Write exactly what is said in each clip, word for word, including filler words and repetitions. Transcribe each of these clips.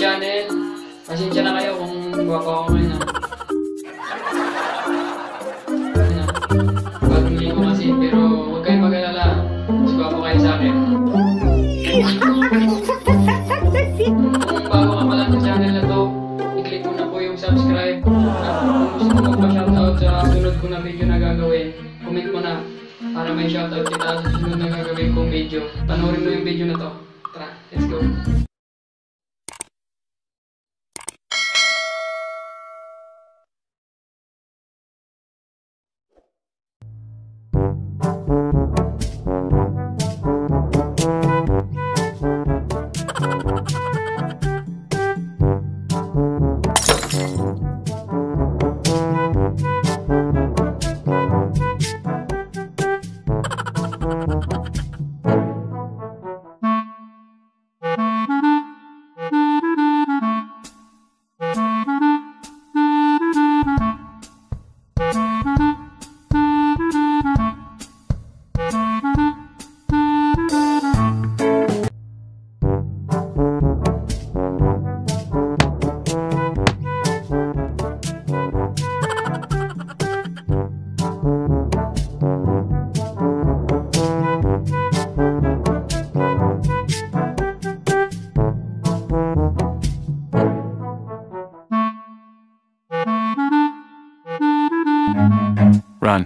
channel. Pasensya na kayo kung guwapo ako ngayon ha. Ayun na. Bagong ligo kasi, pero huwag kayong mag-alala. Mas guwapo kayo sa akin. Kung bago ka pa lang sa channel na to, i-click mo na po yung subscribe. At kung gusto mo magpa-shoutout sa sunod ko na video na gagawin, comment mo na para may shoutout kita sa sunod na gagawin kong video. Panoorin mo yung video na to. Tara, let's go! Run.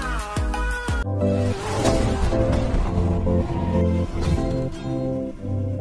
Thank you.